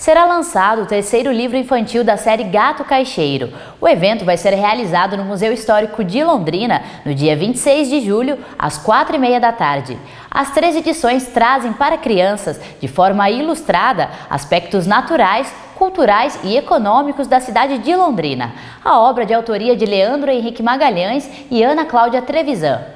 será lançado o terceiro livro infantil da série Gato Caixeiro. O evento vai ser realizado no Museu Histórico de Londrina no dia 26 de julho, às 4h30 da tarde. As 3 edições trazem para crianças, de forma ilustrada, aspectos naturais, culturais e econômicos da cidade de Londrina. A obra de autoria de Leandro Henrique Magalhães e Ana Cláudia Trevisan.